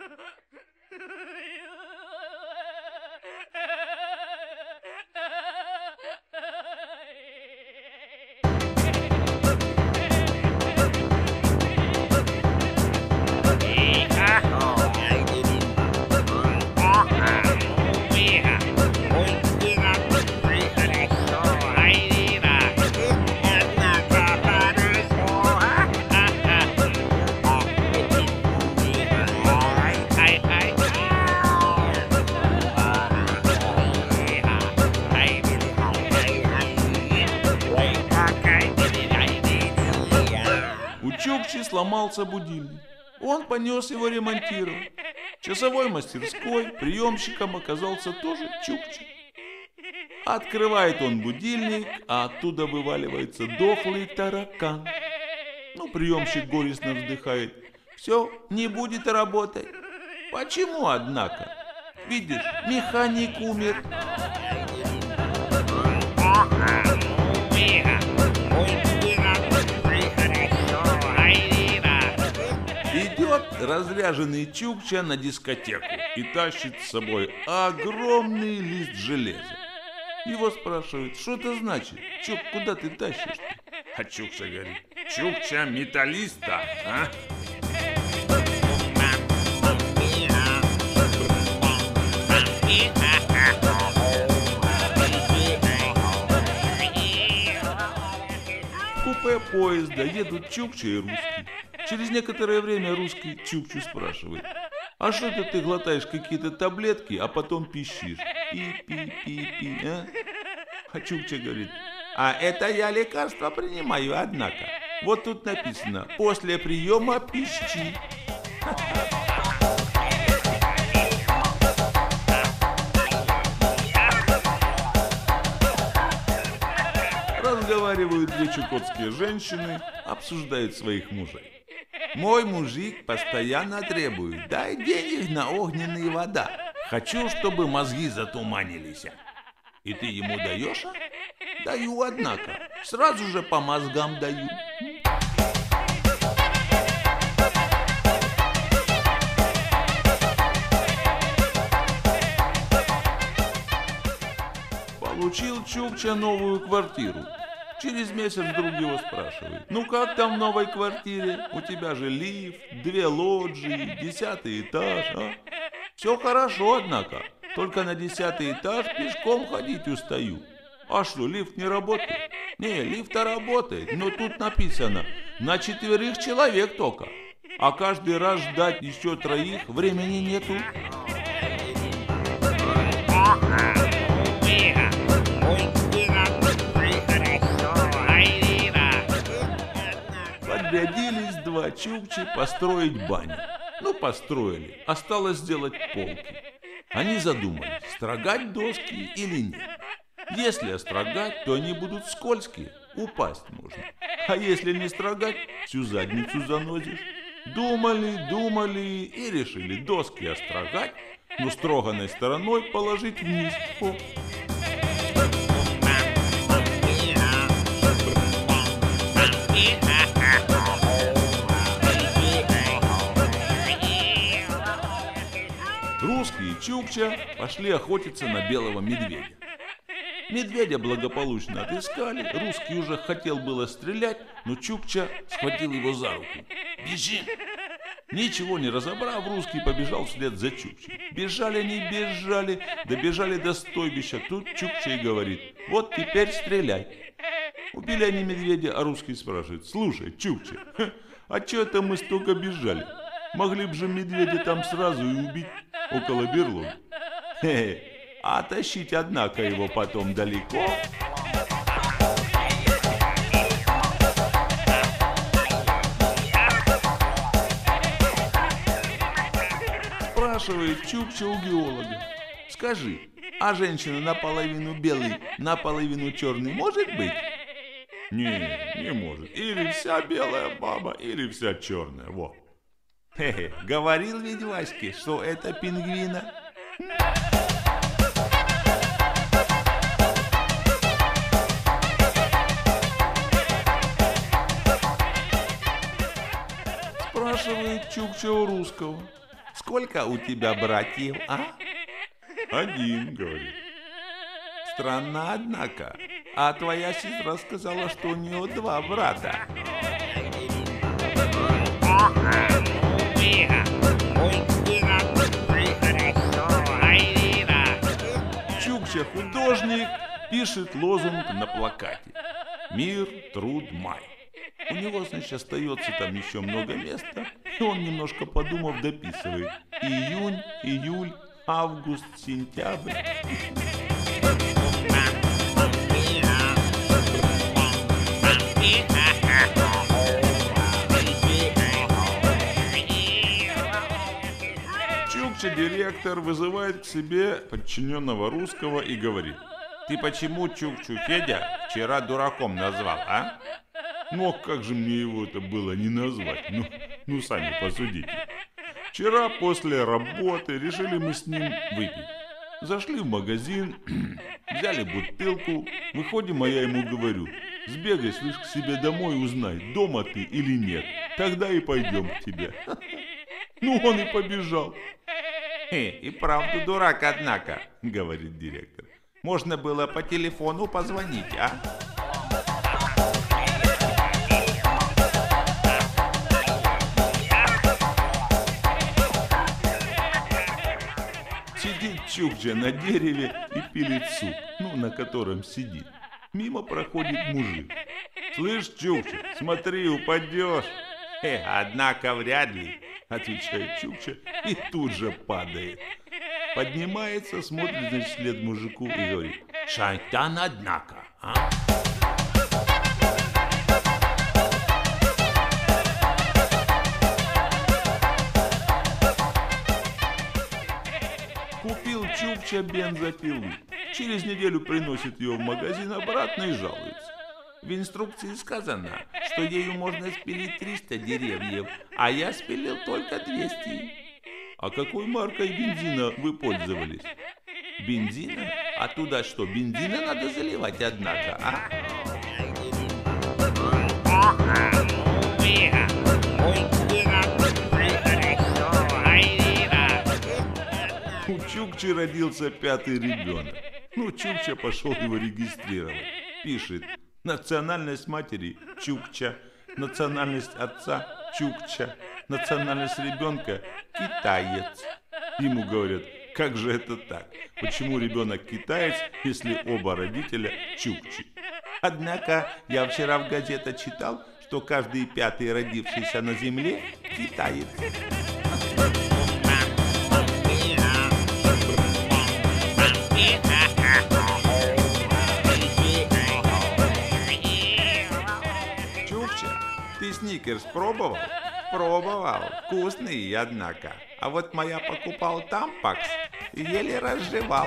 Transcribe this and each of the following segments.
У Чукчи сломался будильник. Он понес его ремонтировать. В часовой мастерской приемщиком оказался тоже Чукча. Открывает он будильник, а оттуда вываливается дохлый таракан. Приемщик горестно вздыхает. Все, не будет работать. Почему, однако? Видишь, механик умер. Идет разряженный Чукча на дискотеку и тащит с собой огромный лист железа. Его спрашивают, что это значит? Чук, куда ты тащишь-то? А Чукча говорит, Чукча металлиста, а? В купе поезда едут Чукча и русский. Через некоторое время русский Чукчу спрашивает, а что это ты глотаешь какие-то таблетки, а потом пищишь? Пи-пи-пи-пи, а? А Чукча говорит, а это я лекарства принимаю, однако. Вот тут написано, после приема пищи. Разговаривают две чукотские женщины, обсуждают своих мужей. Мой мужик постоянно требует, дай денег на огненные вода. Хочу, чтобы мозги затуманились. И ты ему даешь? Даю, однако. Сразу же по мозгам даю. Получил Чукча новую квартиру. Через месяц друг его спрашивает, ну как там в новой квартире? У тебя же лифт, 2 лоджии, 10-й этаж, а? Все хорошо, однако. Только на 10-й этаж пешком ходить устаю. А что, лифт не работает? Не, лифт-то работает, но тут написано, на 4 человек только. А каждый раз ждать еще 3 времени нету. Подрядились 2 чукчи построить баню. Построили. Осталось сделать полки. Они задумались, строгать доски или нет. Если острогать, то они будут скользкие, упасть можно. А если не строгать, всю задницу занозишь. Думали и решили доски острогать, но строганной стороной положить вниз. Русские и Чукча пошли охотиться на белого медведя. Медведя благополучно отыскали, русский уже хотел было стрелять, но Чукча схватил его за руку. «Бежим!» Ничего не разобрав, русский побежал вслед за Чукчей. Бежали они, бежали, добежали до стойбища. Тут Чукча и говорит, вот теперь стреляй. Убили они медведя, а русский спрашивает, слушай, Чукча, а че это мы столько бежали? Могли бы же медведя там сразу и убить около берлоги. А тащить, однако, его потом далеко. Спрашивает Чукча у геолога. Скажи, а женщина наполовину белый, наполовину черный может быть? Не может. Или вся белая баба, или вся черная. Во. Говорил ведь Ваське, что это пингвина. Спрашивает Чукча у русского. сколько у тебя братьев, а? Один, говорит. Странно, однако. А твоя сестра сказала, что у нее 2 брата. Чукча художник пишет лозунг на плакате. Мир, труд, май. У него, значит, остается там еще много места, и он, немножко подумав, дописывает. Июнь, июль, август, сентябрь. Чукча-директор вызывает к себе подчиненного русского и говорит: ты почему Чукчу Федя вчера дураком назвал, а? Ну, как же мне его это было не назвать? Ну, сами посудите. Вчера после работы решили мы с ним выпить. Зашли в магазин, взяли бутылку, выходим, а я ему говорю: сбегай, слышь, к себе домой и узнай, дома ты или нет. Тогда и пойдем к тебе. Ну, он и побежал. И правда дурак, однако, говорит директор. Можно было по телефону позвонить, а? Сидит Чукча на дереве и пилит сук, на котором сидит. Мимо проходит мужик. Слышь, Чукча, смотри, упадешь. Однако вряд ли, отвечает Чукча и тут же падает. Поднимается, смотрит, значит, вслед мужику и говорит: шайтан, однако, а? Купил Чукча бензопилу. Через неделю приносит ее в магазин обратно и жалуется. В инструкции сказано, что ею можно спилить 300 деревьев, а я спилил только 200. А какой маркой бензина вы пользовались? Бензина? А туда что, бензина надо заливать, однако, а? У Чукчи родился 5-й ребенок. Чукча пошел его регистрировать. Пишет: национальность матери – Чукча, национальность отца – Чукча, национальность ребенка – китаец. Ему говорят: как же это так? Почему ребенок китаец, если оба родителя чукчи? Однако я вчера в газете читал, что каждый 5-й родившийся на земле – китаец. Ты сникерс пробовал? Пробовал. Вкусный, однако. А вот моя покупал тампакс и еле разжевал.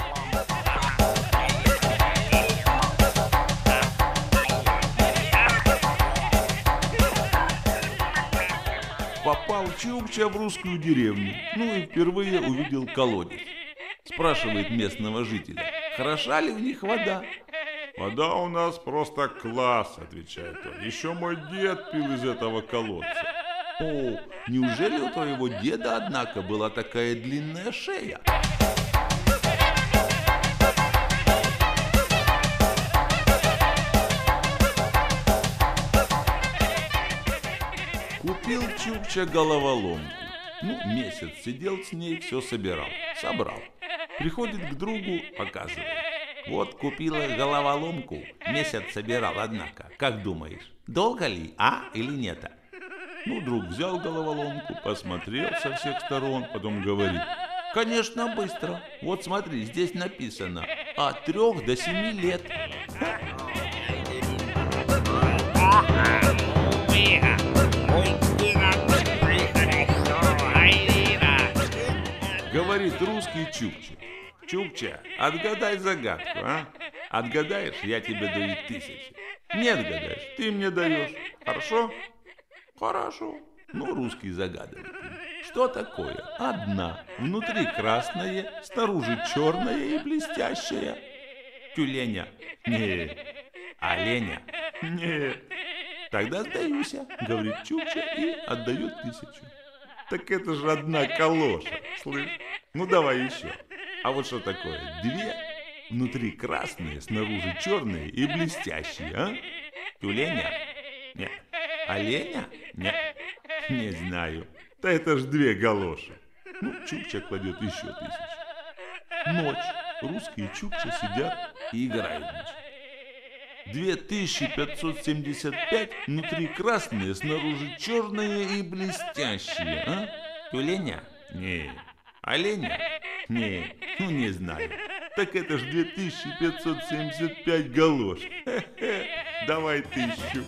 Попал Чукча в русскую деревню. И впервые увидел колодец. Спрашивает местного жителя: хороша ли в них вода? Вода у нас просто класс, отвечает он. Еще мой дед пил из этого колодца. О, неужели у твоего деда, однако, была такая длинная шея? Купил Чукча головоломку. Месяц сидел с ней, все собирал. Собрал. Приходит к другу, показывает. Вот купила головоломку, месяц собирал, однако. Как думаешь, долго ли, или нет? Друг взял головоломку, посмотрел со всех сторон, потом говорит: конечно, быстро. Вот смотри, здесь написано от 3 до 7 лет. Говорит русский Чукча: Чукча, отгадай загадку, а? Отгадаешь, я тебе даю 1000. Не отгадаешь, ты мне даешь. Хорошо? Хорошо. Русский загадывает. Что такое? Одна, внутри красная, снаружи черная и блестящая. Тюленя? Нет. Оленя? Нет. Тогда сдаюсь, говорит Чукча и отдает 1000. Так это же одна калоша, слышь? Ну давай еще. А вот что такое? Две? Внутри красные, снаружи черные и блестящие, а? Тюленя? Нет. Оленя? Нет. Не знаю. Да это ж две галоши. Ну, Чукча кладет еще 1000. Ночь. Русские Чукча сидят и играют. 2575, внутри красные, снаружи черные и блестящие, а? Тюленя? Не. Оленя? Не. Ну, не знаю. Так это ж 2575 галош. Хе-хе. Давай 1000.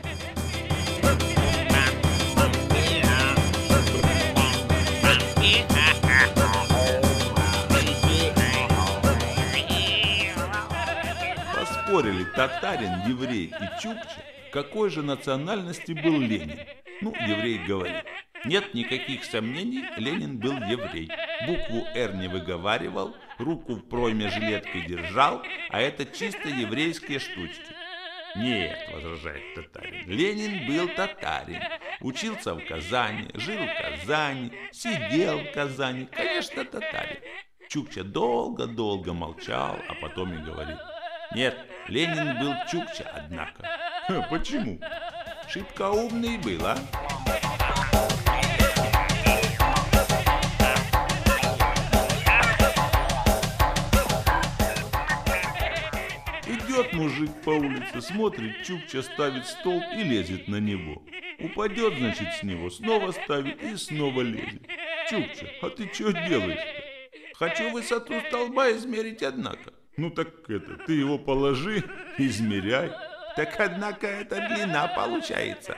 Спорили татарин, еврей и чукча, какой же национальности был Ленин. Ну, еврей говорит. Нет никаких сомнений, Ленин был еврей. Букву «Р» не выговаривал, руку в пройме жилеткой держал, а это чисто еврейские штучки. Нет, возражает татарин, Ленин был татарин. Учился в Казани, жил в Казани, сидел в Казани. Конечно, татарин. Чукча долго-долго молчал, а потом и говорит. Нет, Ленин был чукча, однако. Почему? Шибко умный был, а? Идет мужик по улице, смотрит, чукча ставит столб и лезет на него. Упадет, значит, с него, снова ставит и снова лезет. Чукча, а ты что делаешь-то? Хочу высоту столба измерить, однако. Ну так это, ты его положи, измеряй. Так однако это длина получается.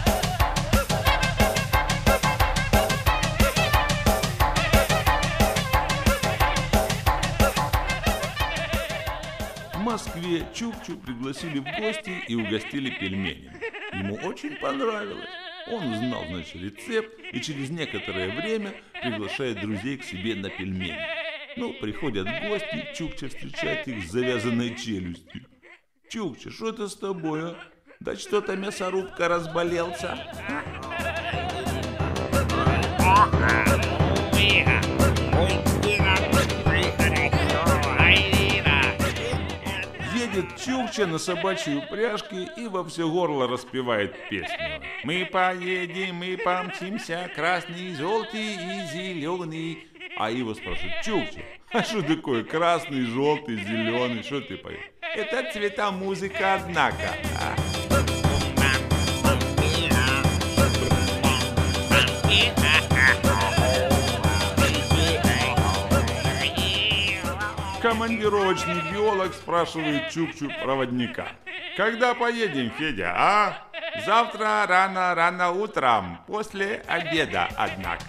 В Москве Чукчу пригласили в гости и угостили пельменями. Ему очень понравилось. Он узнал, значит, рецепт и через некоторое время приглашает друзей к себе на пельмени. Ну, приходят гости, Чукча встречает их с завязанной челюстью. Чукча, что это с тобой, а? Да что-то мясорубка разболелся. Едет Чукча на собачьей упряжке и во все горло распевает песню. Мы поедем, мы помчимся, красный, желтый и зеленый. А его спрашивают, Чукча, а что такое красный, желтый, зеленый, что ты поешь? Это цвета музыка, однако. Командировочный биолог спрашивает Чукчу проводника. Когда поедем, Федя, а? Завтра рано утром, после обеда, однако.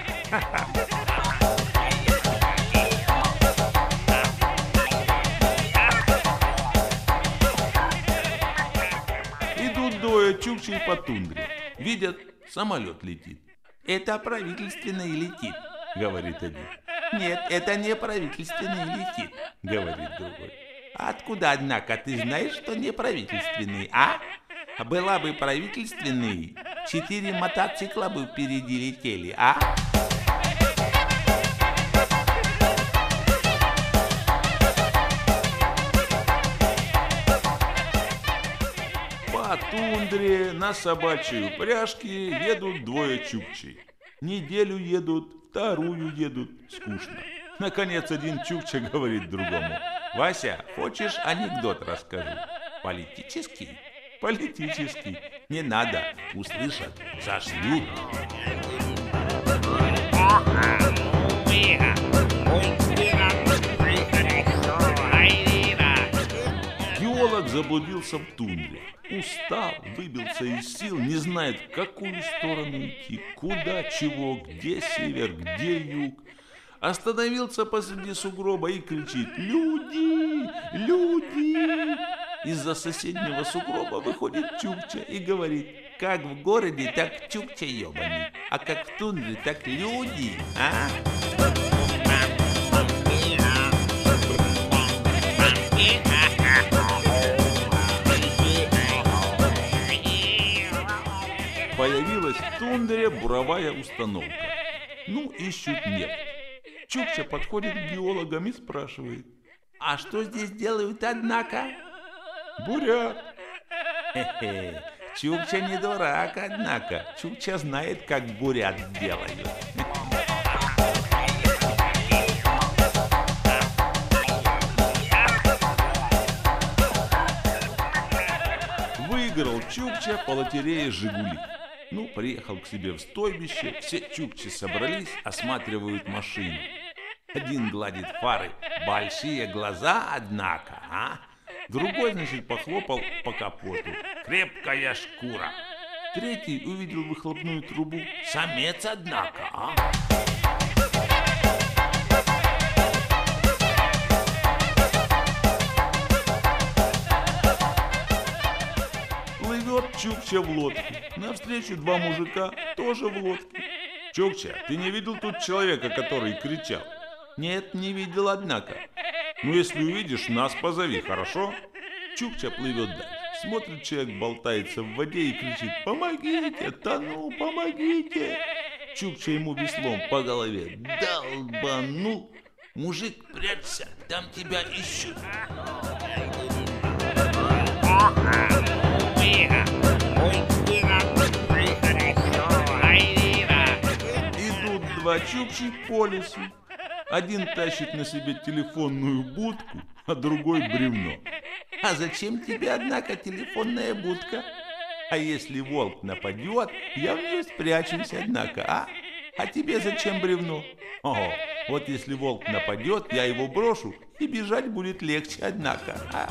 Идут двое Чукчей по тундре. Видят, самолет летит. Это правительственный летит, говорит один. Нет, это не правительственный летит, говорит другой. Откуда, однако, ты знаешь, что не правительственный, а? Была бы правительственный, 4 мотоцикла бы впереди летели, а? По тундре на собачьей упряжке едут двое чукчей. Неделю едут, вторую едут, скучно. Наконец один чукча говорит другому. Вася, хочешь анекдот расскажу? Политический? Политический. Не надо, услышат, зашлют. Геолог заблудился в тундре. Устал, выбился из сил, не знает, в какую сторону идти, куда, чего, где север, где юг. Остановился посреди сугроба и кричит: «Люди! Люди!» Из-за соседнего сугроба выходит Чукча и говорит: «Как в городе, так Чукча ебаный, а как в тундре, так люди, а?» Появилась в тундре буровая установка. Ну, Ну, ищут нефть. Чукча подходит к геологам и спрашивает: «А что здесь делают, однако?» «Бурят». Хе-хе, Чукча не дурак, однако. Чукча знает, как бурят делают. Выиграл Чукча по лотерее «Жигули». Ну, приехал к себе в стойбище, все чукчи собрались, осматривают машину. Один гладит фары, большие глаза, однако, а? Другой, значит, похлопал по капоту, крепкая шкура. Третий увидел выхлопную трубу, самец, однако, а? Плывет Чукча в лодке. Навстречу два мужика, тоже в лодке. «Чукча, ты не видел тут человека, который кричал?» «Нет, не видел, однако». «Ну, если увидишь, нас позови, хорошо?» Чукча плывет дальше. Смотрит, человек болтается в воде и кричит: «Помогите, тону, помогите!» Чукча ему веслом по голове долбанул. «Мужик, прячься, там тебя ищут». Идут два чукчи по лесу. Один тащит на себе телефонную будку, а другой бревно. «А зачем тебе, однако, телефонная будка?» «А если волк нападет, я в нее спрячусь, однако, а? А тебе зачем бревно?» «Ого, вот если волк нападет, я его брошу, и бежать будет легче, однако, а?»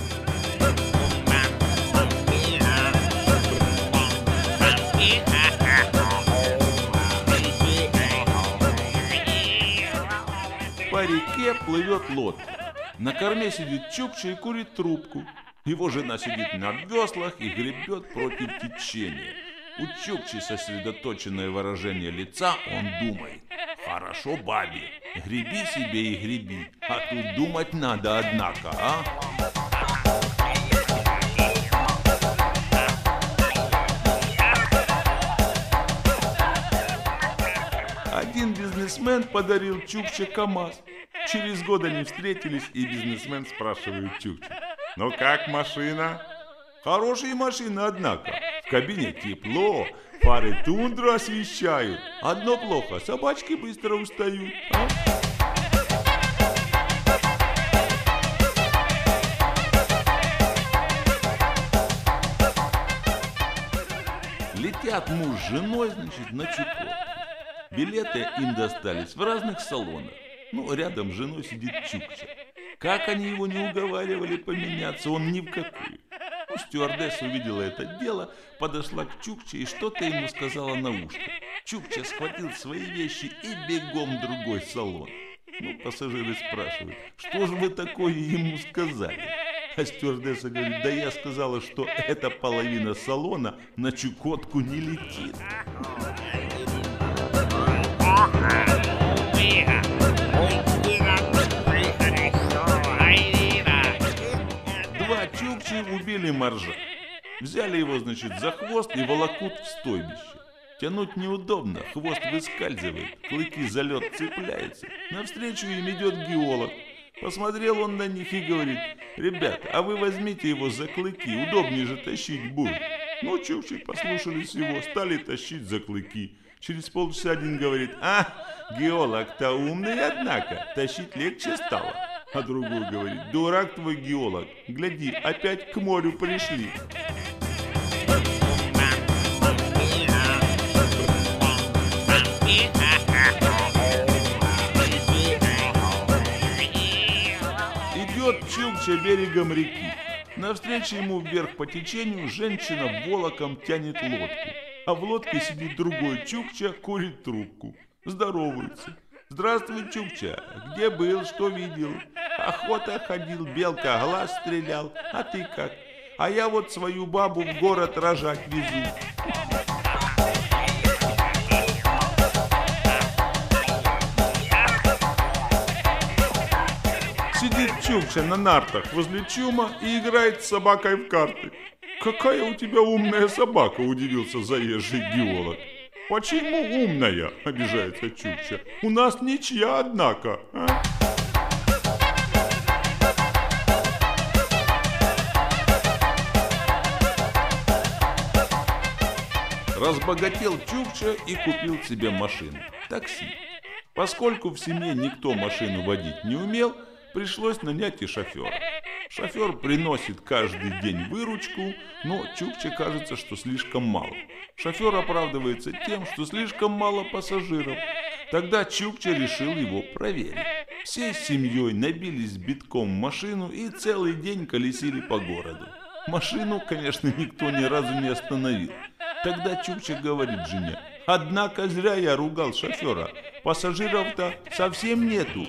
По реке плывет лодка. На корме сидит Чукча и курит трубку. Его жена сидит на веслах и гребет против течения. У Чукчи сосредоточенное выражение лица, он думает: «Хорошо, бабе, греби себе и греби, а тут думать надо, однако, а?» Один бизнесмен подарил Чукче КамАЗ. Через год они встретились, и бизнесмен спрашивает Чукчу: «Ну как машина?» «Хорошая машина, однако. В кабине тепло, фары тундру освещают. Одно плохо, собачки быстро устают». А? Летят муж с женой, значит, на Чукотку. Билеты им достались в разных салонах. Ну, рядом с женой сидит Чукча. Как они его не уговаривали поменяться, он ни в какую. Ну, стюардесса увидела это дело, подошла к Чукче и что-то ему сказала на ушко. Чукча схватил свои вещи и бегом в другой салон. Ну, пассажиры спрашивают: «Что же вы такое ему сказали?» А стюардесса говорит: «Да я сказала, что эта половина салона на Чукотку не летит». Два чукчи убили моржа. Взяли его, значит, за хвост и волокут в стойбище. Тянуть неудобно, хвост выскальзывает, клыки за лед цепляются. Навстречу им идет геолог. Посмотрел он на них и говорит: «Ребята, а вы возьмите его за клыки, удобнее же тащить будет». Ну, чукчи послушались его, стали тащить за клыки. Через полчаса один говорит: «А, геолог-то умный, однако, тащить легче стало». А другой говорит: «Дурак твой геолог, гляди, опять к морю пришли». Идет Чукча берегом реки. Навстречу ему вверх по течению женщина волоком тянет лодку. А в лодке сидит другой Чукча, курит трубку. Здоровается: «Здравствуй, Чукча, где был, что видел?» «Охота ходил, белка глаз стрелял, а ты как?» «А я вот свою бабу в город рожать везу». Сидит Чукча на нартах возле чума и играет с собакой в карты. «Какая у тебя умная собака!» – удивился заезжий геолог. Почему умная? Обижается Чукча. У нас ничья, однако. А? Разбогател Чукча и купил себе машину. Такси. Поскольку в семье никто машину водить не умел, пришлось нанять и шофера. Шофер приносит каждый день выручку, но Чукче кажется, что слишком мало. Шофер оправдывается тем, что слишком мало пассажиров. Тогда Чукче решил его проверить. Всей семьей набились битком в машину и целый день колесили по городу. Машину, конечно, никто ни разу не остановил. Тогда Чукча говорит жене: однако зря я ругал шофера. Пассажиров-то совсем нету.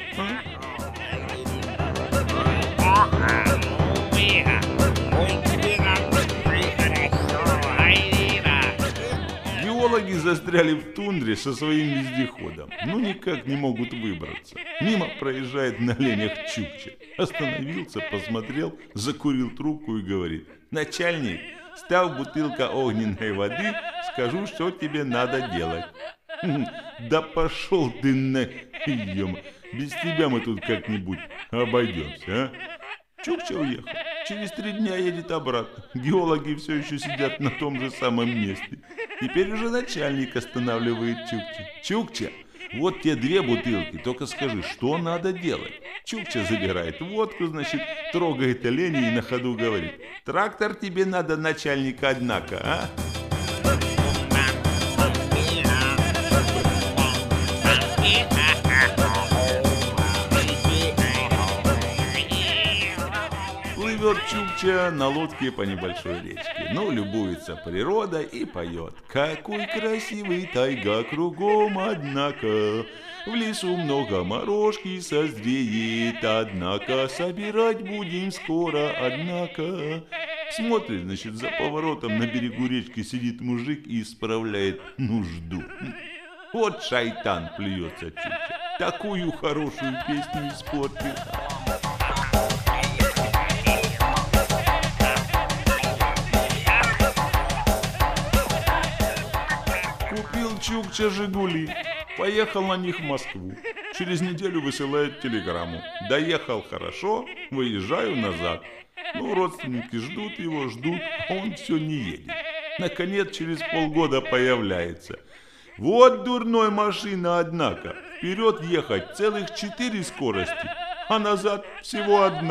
Геологи застряли в тундре со своим вездеходом. Ну никак не могут выбраться. Мимо проезжает на оленях Чукча. Остановился, посмотрел, закурил трубку и говорит: начальник, став бутылка огненной воды, скажу, что тебе надо делать. Да пошел ты на... Без тебя мы тут как-нибудь обойдемся, а? Чукча уехал. Через 3 дня едет обратно. Геологи все еще сидят на том же самом месте. Теперь уже начальник останавливает Чукча. Чукча, вот те 2 бутылки, только скажи, что надо делать? Чукча забирает водку, значит, трогает оленя и на ходу говорит: трактор тебе надо, начальник, однако, а? Плывет Чукча на лодке по небольшой речке. Ну, любуется природой и поет: какой красивый тайга кругом, однако в лесу много морожки созреет, однако собирать будем скоро, однако. Смотрит, значит, за поворотом на берегу речки сидит мужик и исправляет нужду. Вот шайтан, плюется Чукча. Такую хорошую песню испортил. Купил Чукча «Жигули», поехал на них в Москву. Через неделю высылает телеграмму: доехал хорошо, выезжаю назад. Ну, родственники ждут его, ждут, а он все не едет. Наконец, через полгода появляется: вот дурной машина, однако. Вперед ехать целых 4 скорости, а назад всего 1.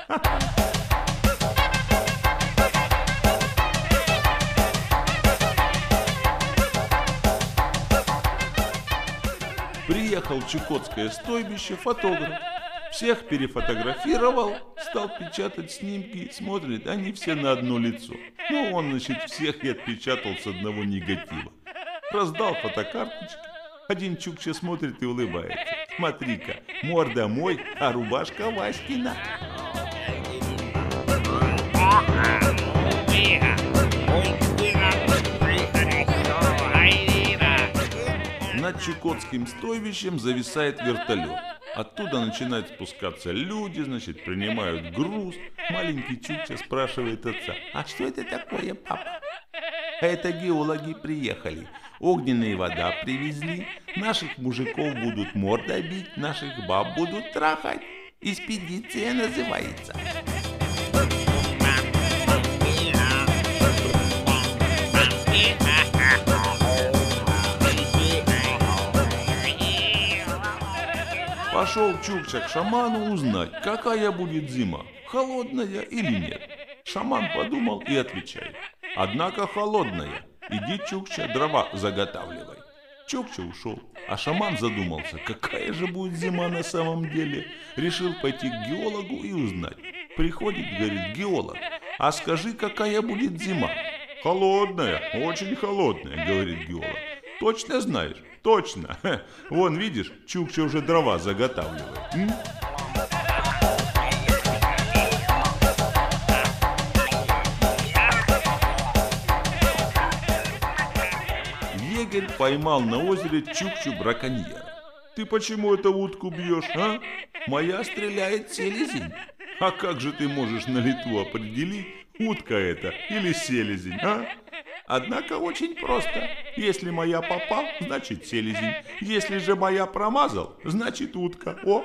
Приехал в Чукотское стойбище фотограф. Всех перефотографировал, стал печатать снимки, смотрит, они все на одно лицо. Ну, он, значит, всех и отпечатал с одного негатива. Раздал фотокарточки. Один Чукча смотрит и улыбается. Смотри-ка, морда мой, а рубашка Васькина. Над Чукотским стойбищем зависает вертолет. Оттуда начинают спускаться люди, значит, принимают груз. Маленький Чукча спрашивает отца: а что это такое, папа? Это геологи приехали, огненная вода привезли, наших мужиков будут мордой бить, наших баб будут трахать. Экспедиция называется. Пошел Чукча к шаману узнать, какая будет зима, холодная или нет. Шаман подумал и отвечает: однако холодная, иди, Чукча, дрова заготавливай. Чукча ушел, а шаман задумался, какая же будет зима на самом деле. Решил пойти к геологу и узнать. Приходит, говорит: геолог, а скажи, какая будет зима? Холодная, очень холодная, говорит геолог. Точно знаешь? Точно. Вон, видишь, Чукча уже дрова заготавливает. Егерь поймал на озере Чукчу-браконьера. Ты почему эту утку бьешь, а? Моя стреляет селезень. А как же ты можешь на лету определить, утка это или селезень, а? Однако очень просто. Если моя попал, значит селезень. Если же моя промазал, значит утка. О!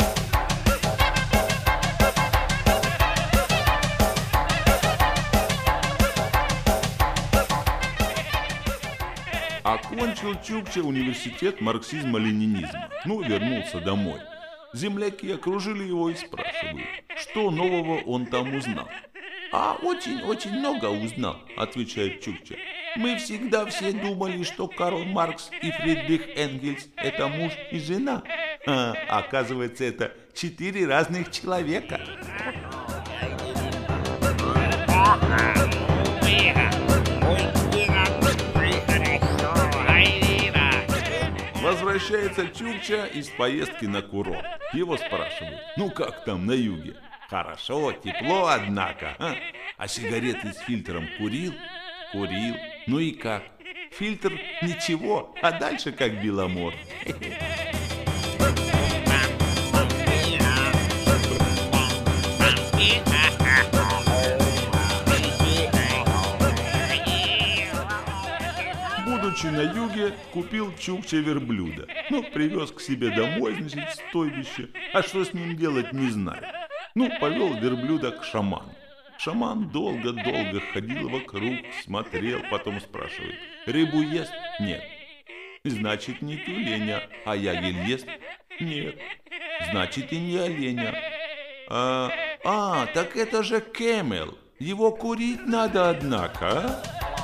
Окончил Чукча университет марксизма-ленинизма. Вернулся домой. Земляки окружили его и спрашивают, что нового он там узнал. Очень-очень много узнал, отвечает Чукча. Мы всегда все думали, что Карл Маркс и Фридрих Энгельс – это муж и жена. Оказывается, это 4 разных человека. Возвращается Чукча из поездки на курорт. Его спрашивают, как там на юге? Хорошо, тепло, однако. А сигареты с фильтром курил? Курил. Ну и как? Фильтр ничего, а дальше как Беломор. Будучи на юге, купил Чукча верблюда. Привез к себе домой, в стойбище. А что с ним делать, не знаю. Повел верблюда к шаману. Шаман долго-долго ходил вокруг, смотрел, потом спрашивает. Рыбу ест? Нет. Значит, не тюленя. А ягель ест? Нет. Значит, и не оленя. Так это же кемел. Его курить надо, однако, а?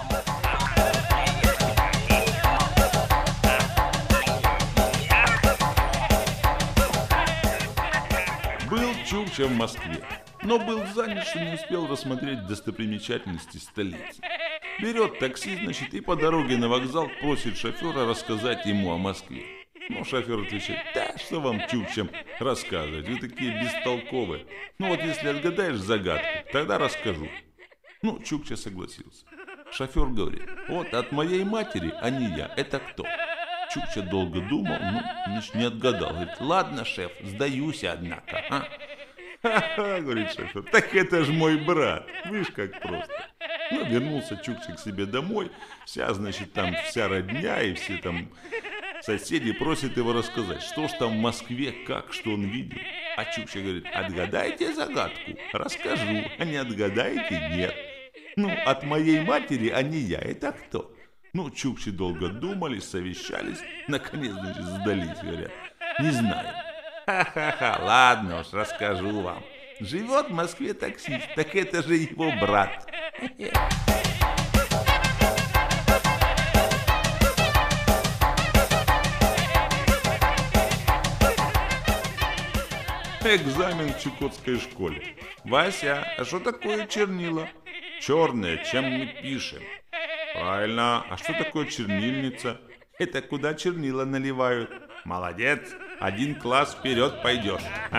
Был Чукча в Москве, но был занят, что не успел рассмотреть достопримечательности столицы. Берет такси, и по дороге на вокзал просит шофера рассказать ему о Москве. Шофер отвечает, да что вам, Чукчам, рассказывать, вы такие бестолковые. Если отгадаешь загадку, тогда расскажу. Чукча согласился. Шофер говорит, от моей матери, а не я, это кто? Чукча долго думал, не отгадал. Говорит, ладно, шеф, сдаюсь, однако. Ха-ха, говорит шофер, так это ж мой брат. Видишь, как просто. Вернулся Чукча к себе домой. Вся родня и все там соседи просят его рассказать, что ж там в Москве, как, что он видел. А Чукча говорит, отгадайте загадку, расскажу, а не отгадаете, нет. От моей матери, а не я, это кто? Чукчи долго думали, совещались, наконец, сдались, говорят, не знаю. Ха-ха-ха, ладно уж, расскажу вам. Живет в Москве таксист, так это же его брат. Экзамен в чукотской школе. Вася, а что такое чернила? Черные, чем мы пишем. Правильно, а что такое чернильница? Это куда чернила наливают. Молодец, 1 класс вперед пойдешь.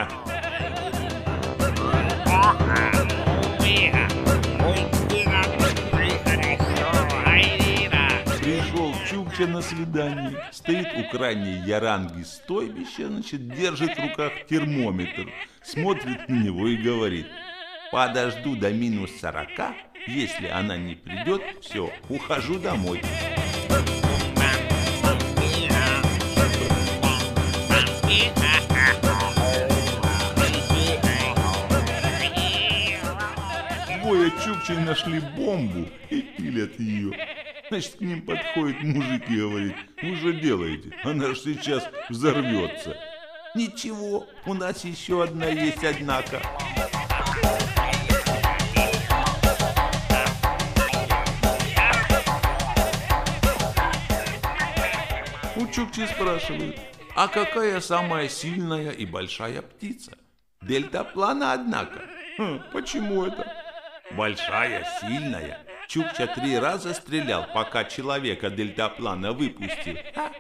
Пришел Чукча на свидание, стоит у крайней яранги стойбища, держит в руках термометр, смотрит на него и говорит, подожду до -40, если она не придет, все, ухожу домой. Двое чукчей нашли бомбу и пилят ее. К ним подходит мужик и говорит, вы же делаете, она же сейчас взорвется. Ничего, у нас еще одна есть, однако. У чукчи спрашивают, а какая самая сильная и большая птица? Дельтаплана, однако. Почему это? Большая, сильная. Чукча 3 раза стрелял, пока человека дельтаплана выпустил.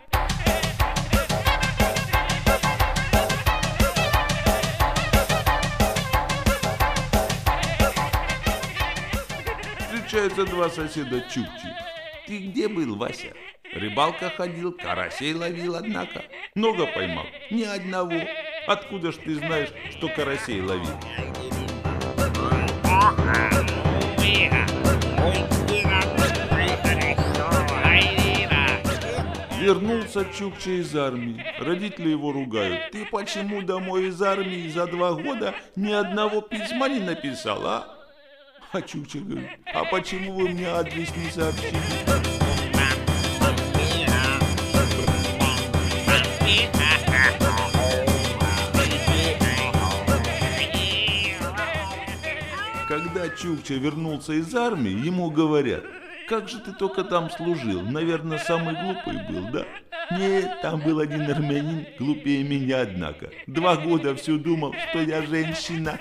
Встречаются 2 соседа Чукчи. Ты где был, Вася? Рыбалка ходил, карасей ловил, однако. Много поймал? Ни одного. Откуда ж ты знаешь, что карасей ловил? Вернулся Чукча из армии. Родители его ругают. Ты почему домой из армии за 2 года ни одного письма не написал, а? А Чукча говорит, а почему вы мне адрес не сообщили? Когда Чукча вернулся из армии, ему говорят, как же ты только там служил, наверное, самый глупый был, да? Нет, там был один армянин, глупее меня, однако. 2 года все думал, что я женщина.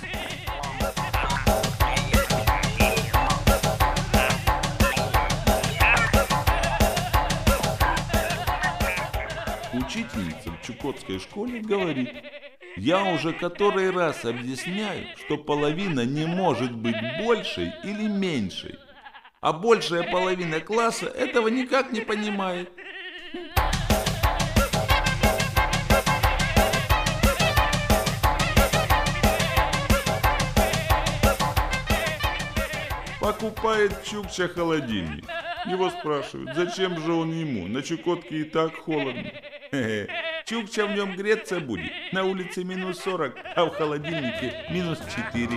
Учительница в чукотской школе говорит, я уже который раз объясняю, что половина не может быть большей или меньшей, а большая половина класса этого никак не понимает. Покупает Чукча холодильник. Его спрашивают, зачем же он ему? На Чукотке и так холодно. Чукча в нем греться будет. На улице минус 40, а в холодильнике минус 4.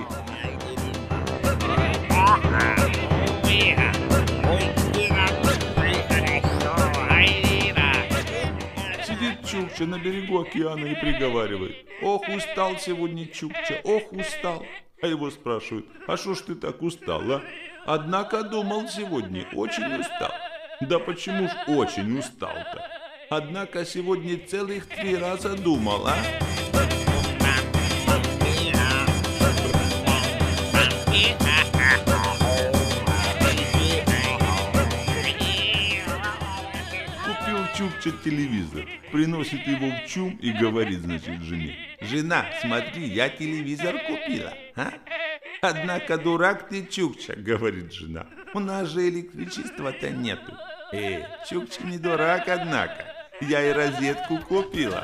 Сидит Чукча на берегу океана и приговаривает. Ох, устал сегодня Чукча, ох, устал. А его спрашивают, а что ж ты так устал, а? Однако думал сегодня, очень устал. Да почему ж очень устал-то? Однако сегодня целых 3 раза думал, а? Купил Чукча телевизор, приносит его в ЧУМ и говорит, значит, жене. Жена, смотри, я телевизор купила, а? Однако дурак ты, Чукча, говорит жена. У нас же электричества-то нету. Чукча не дурак, однако. Я и розетку купила.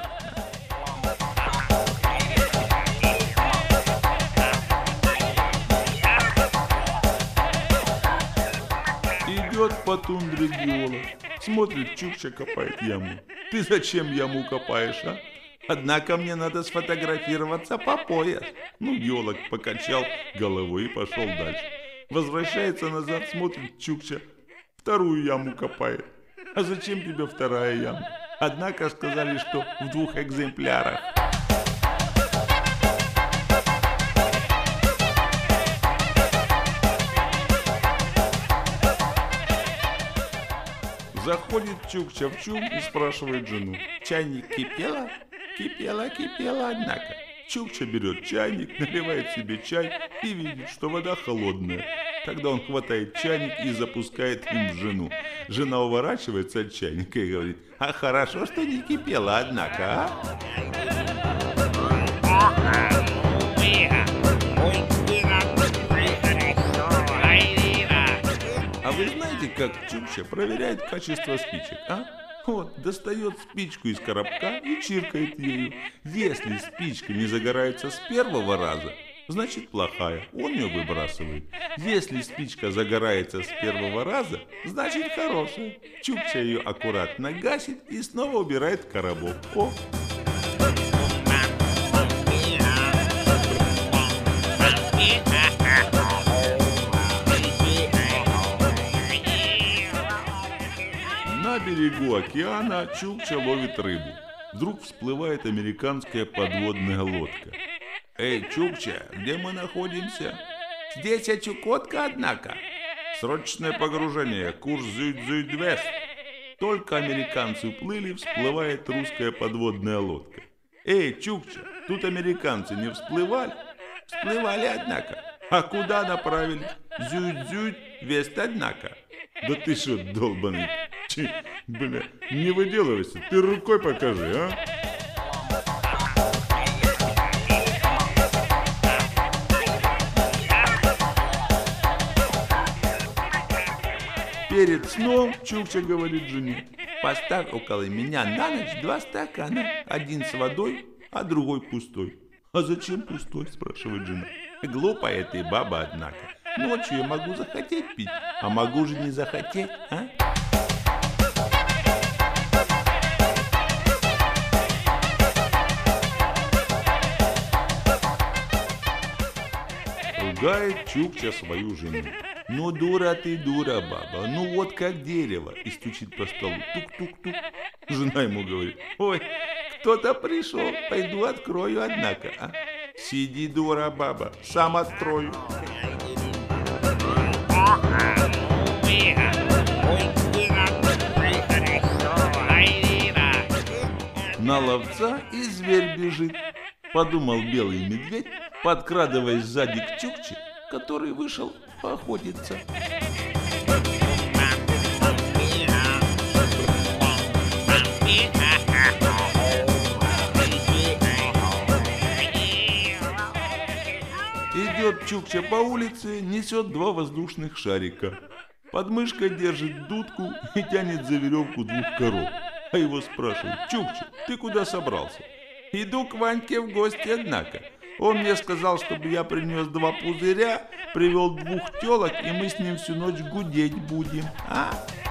Идет по тундре геолог. Смотрит, Чукча копает яму. Ты зачем яму копаешь, а? Однако мне надо сфотографироваться по пояс. Ну, геолог покачал головой и пошел дальше. Возвращается назад, смотрит, Чукча вторую яму копает. А зачем тебе 2-я яма? Однако сказали, что в 2 экземплярах. Заходит Чукча в ЧУМ и спрашивает жену. Чайник кипела? Кипела, кипела, однако. Чукча берет чайник, наливает себе чай и видит, что вода холодная. Тогда он хватает чайник и запускает им в жену. Жена уворачивается от чайника и говорит, а хорошо, что не кипела, однако, а? А вы знаете, как Чукча проверяет качество спичек, а? Вот, достает спичку из коробка и чиркает ею. Если спичка не загорается с 1-го раза, значит плохая, он ее выбрасывает. Если спичка загорается с 1-го раза, значит хорошая. Чукча ее аккуратно гасит и снова убирает в коробок. О! На берегу океана Чукча ловит рыбу. Вдруг всплывает американская подводная лодка. Эй, Чукча, где мы находимся? Здесь Чукотка, однако. Срочное погружение, курс Зюд-Зюд-Вест. Только американцы уплыли, всплывает русская подводная лодка. Эй, Чукча, тут американцы не всплывали? Всплывали, однако. А куда направили? Зюд-Зюд-Вест, однако. Да ты что, долбаный? Бля, не выделывайся, ты рукой покажи, а? Перед сном Чукча говорит жене, поставь около меня на ночь 2 стакана, один с водой, а другой пустой. А зачем пустой, спрашивает жена. Глупая ты баба, однако. Ночью я могу захотеть пить, а могу же не захотеть, а? ругает Чукча свою жену. Ну дура ты, дура, баба, ну вот как дерево. И стучит по столу. Тук-тук-тук. Жена ему говорит: ой, кто-то пришел, пойду открою, однако. А? Сиди, дура, баба, сам открою. На ловца и зверь бежит, подумал белый медведь, подкрадываясь сзади к Чукче, который вышел поохотиться. Идет Чукча по улице, несет 2 воздушных шарика. Под мышкой держит дудку и тянет за веревку 2 коров. А его спрашивают: Чукча, ты куда собрался? Иду к Ваньке в гости, однако. Он мне сказал, чтобы я принес 2 пузыря, привел 2 телок, и мы с ним всю ночь гудеть будем. А?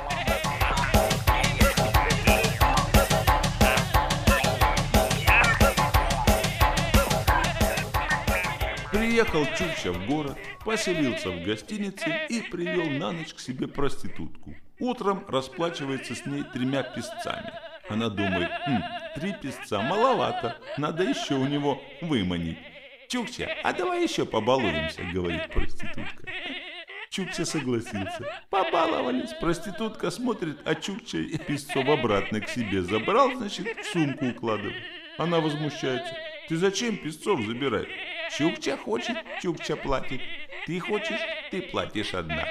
Приехал Чукча в город, поселился в гостинице и привел на ночь к себе проститутку. Утром расплачивается с ней 3 песцами. Она думает: 3 песца маловато, надо еще у него выманить. Чукча, а давай еще побалуемся, говорит проститутка. Чукча согласился. Побаловались. Проститутка смотрит, а Чукча и песцов обратно к себе забрал, значит, в сумку укладывает. Она возмущается: ты зачем песцов забираешь? Чукча хочет, Чукча платит. Ты хочешь, ты платишь, однако.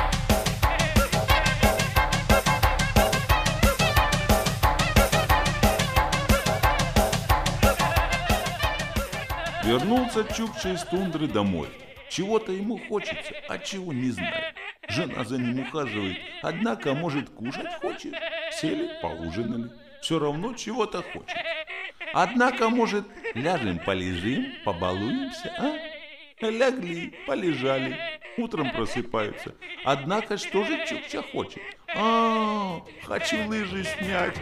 Вернулся Чукча из тундры домой. Чего-то ему хочется, а чего не знает. Жена за ним ухаживает, однако, может, кушать хочешь? Сели, поужинали. Все равно чего-то хочется. Однако, может, ляжем, полежим, побалуемся, а? Лягли, полежали, утром просыпаются. Однако, что же Чукча хочет? Хочу лыжи снять.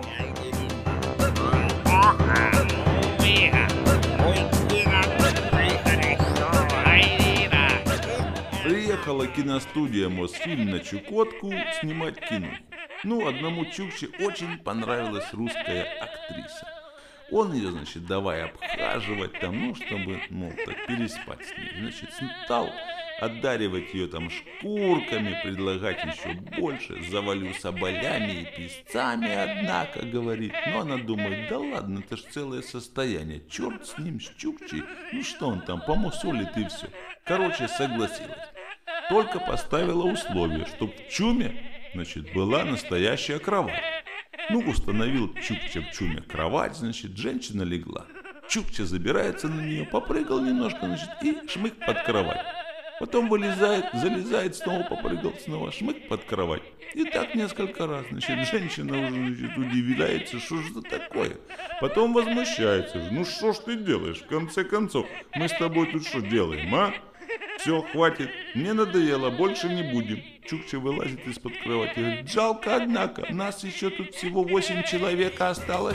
Приехала киностудия Мосфильм на Чукотку снимать кино. Одному Чукче очень понравилась русская актриса. Он ее, значит, давай обхаживать там, чтобы, так переспать с ней. Значит, стал одаривать ее там шкурками, предлагать еще больше. Завалю соболями и песцами, однако, говорит. Но она думает: да ладно, это ж целое состояние. Черт с ним, с Чукчей. Что он там, помусолит и все. Короче, согласилась. Только поставила условие, чтоб в чуме, значит, была настоящая кровать. Установил Чукча в чуме кровать, значит, женщина легла. Чукча забирается на нее, попрыгал немножко, значит, и шмык под кровать. Потом вылезает, залезает, снова попрыгал, снова шмык под кровать. И так несколько раз, значит, женщина уже, значит, удивляется, что же это такое. Потом возмущается: что ж ты делаешь, в конце концов, мы с тобой тут что делаем, а? Все, хватит, мне надоело, больше не будем. Чукча вылазит из-под кровати и говорит: жалко, однако, нас еще тут всего 8 человек осталось.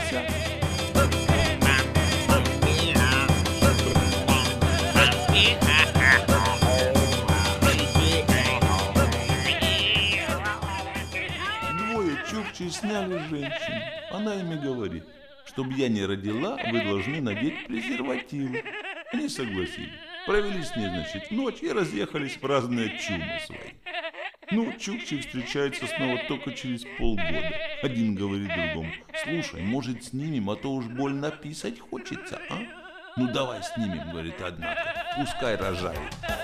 Двое Чукчи сняли женщину. Она ими говорит: чтобы я не родила, вы должны надеть презервативы. Они согласились. Провели с ней, значит, ночь и разъехались в разные чумы свои. Чукчи встречаются снова только через полгода. Один говорит другому: слушай, может, снимем, а то уж больно писать хочется, а? Давай снимем, говорит, однако, пускай рожает.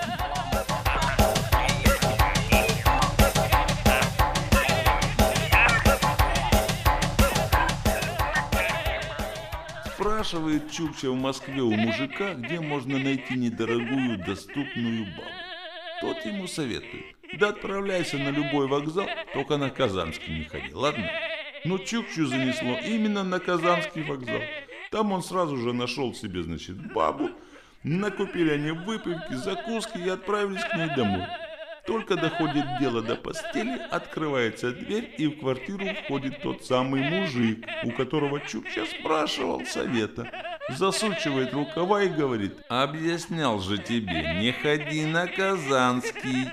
Спрашивает Чукча в Москве у мужика, где можно найти недорогую, доступную бабу. Тот ему советует: да отправляйся на любой вокзал, только на Казанский не ходи, ладно? Чукчу занесло именно на Казанский вокзал. Там он сразу же нашел себе, значит, бабу. Накупили они выпивки, закуски и отправились к ней домой. Только доходит дело до постели, открывается дверь, и в квартиру входит тот самый мужик, у которого Чукча спрашивал совета. засучивает рукава и говорит: «Объяснял же тебе, не ходи на Казанский».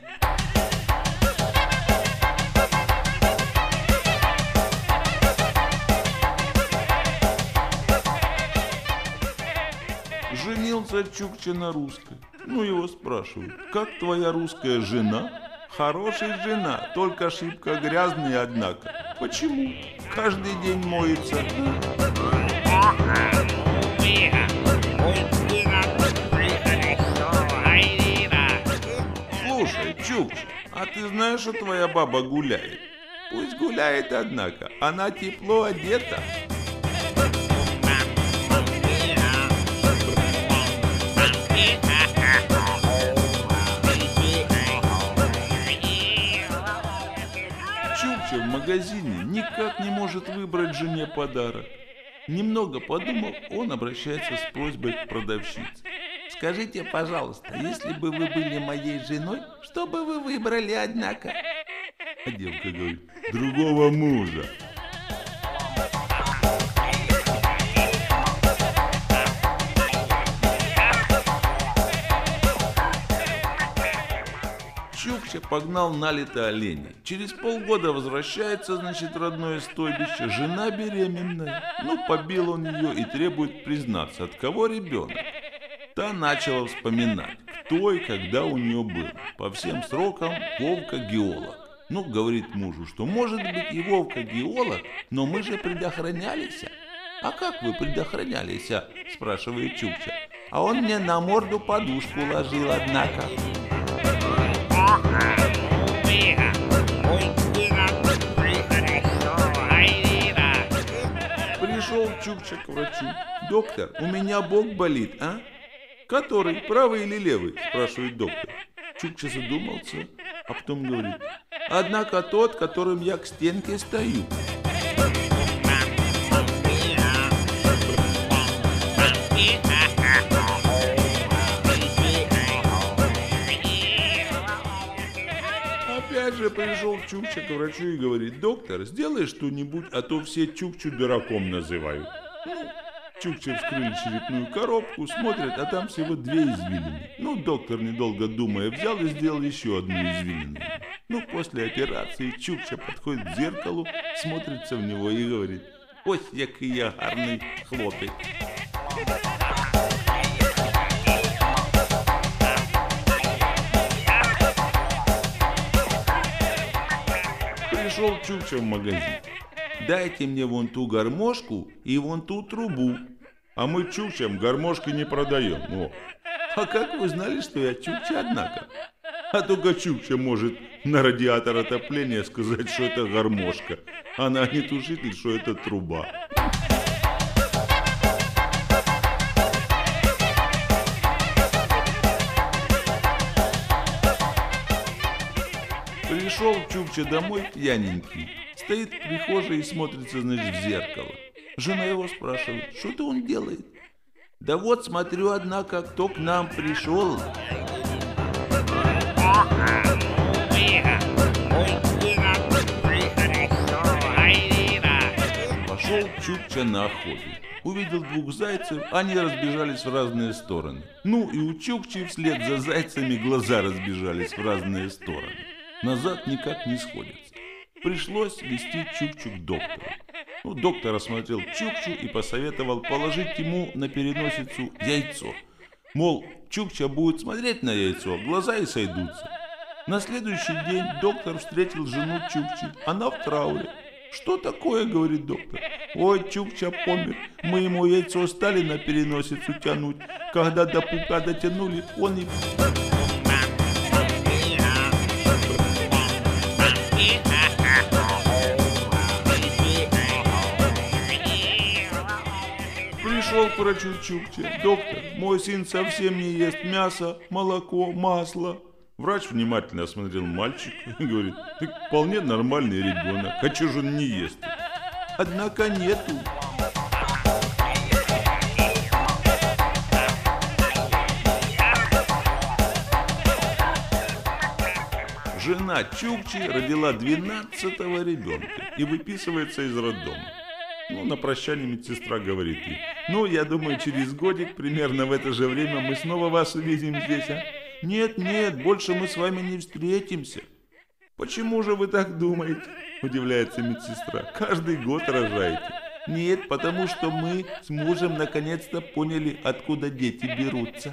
Женился Чукча на русской. Ну, его спрашивают: как твоя русская жена? Хорошая жена, только ошибка грязная, однако. Почему? Каждый день моется. Слушай, Чукча, а ты знаешь, что твоя баба гуляет? Пусть гуляет, однако. Она тепло одета. Чукча в магазине никак не может выбрать жене подарок. Немного подумав, он обращается с просьбой к продавщице. «Скажите, пожалуйста, если бы вы были моей женой, что бы вы выбрали, однако?» А девка говорит: «Другого мужа». Чукча погнал налито оленей. Через полгода возвращается, значит, в родное стойбище. Жена беременная. Ну, побил он ее и требует признаться, от кого ребенок. Та начала вспоминать, кто и когда у нее был. По всем срокам Вовка геолог. Ну, говорит мужу, что может быть и Вовка геолог, но мы же предохранялись. «А как вы предохранялись?» – спрашивает Чукча. «А он мне на морду подушку ложил, однако». Пришел Чукча к врачу. «Доктор, у меня бок болит, а?» «Который, правый или левый?» – спрашивает доктор. Чукча задумался, а потом говорит: «Однако тот, которым я к стенке стою». Опять же пришел Чукча к врачу и говорит: «Доктор, сделай что-нибудь, а то все Чукчу дураком называют». Чукча вскрыли черепную коробку, смотрят, а там всего 2 извилины. Ну, доктор, недолго думая, взял и сделал еще одну извилину. Ну, после операции Чукча подходит к зеркалу, смотрится в него и говорит: «Ось, який я гарний хлопець». Пришел Чукча в магазин. «Дайте мне вон ту гармошку и вон ту трубу». «А мы Чукчам гармошки не продаем». «О, а как вы знали, что я Чукча, однако?» «А только Чукча может на радиатор отопления сказать, что это гармошка, а на огнетушитель, что это труба». Пришел Чукча домой пьяненький. Стоит в прихожей и смотрится, значит, в зеркало. Жена его спрашивает: «Что-то он делает?» «Да вот смотрю, однако, кто к нам пришел». Пошел Чукча на охоту. Увидел 2 зайцев, они разбежались в разные стороны. Ну и у Чукчи вслед за зайцами глаза разбежались в разные стороны. Назад никак не сходятся. Пришлось везти Чукчу к доктору. Ну, доктор осмотрел Чукчу и посоветовал положить ему на переносицу яйцо. Мол, Чукча будет смотреть на яйцо, глаза и сойдутся. На следующий день доктор встретил жену Чукчи. Она в трауре. «Что такое?» — говорит доктор. «Ой, Чукча помер. Мы ему яйцо стали на переносицу тянуть. Когда до пупка дотянули, он и...» Пришел к врачу Чукча. «Доктор, мой сын совсем не ест мясо, молоко, масло». Врач внимательно осмотрел мальчика и говорит: «Ты вполне нормальный ребенок, а чего же он не ест?» «Однако нету». Жена Чукчи родила 12-го ребенка и выписывается из роддома. Ну, на прощание медсестра говорит ей: ну, я думаю, через годик, примерно в это же время, мы снова вас увидим здесь, а? Нет, нет, больше мы с вами не встретимся. Почему же вы так думаете? Удивляется медсестра. Каждый год рожаете. Нет, потому что мы с мужем наконец-то поняли, откуда дети берутся.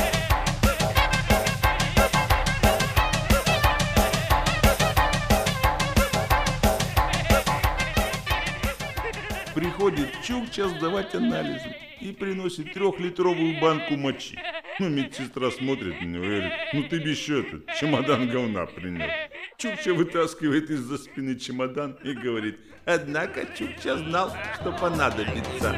Приходит Чукча сдавать анализы и приносит 3-литровую банку мочи. Ну, медсестра смотрит на него и говорит: ну ты бы еще этот чемодан говна принес. Чукча вытаскивает из-за спины чемодан и говорит: однако Чукча знал, что понадобится.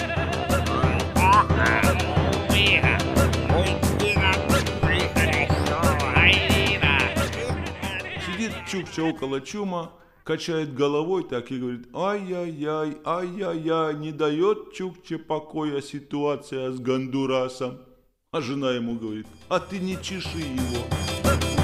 Сидит Чукча около Чума, качает головой так и говорит: ай-яй-яй, ай-яй-яй, не дает Чукче покоя ситуация с Гондурасом. А жена ему говорит: а ты не чеши его.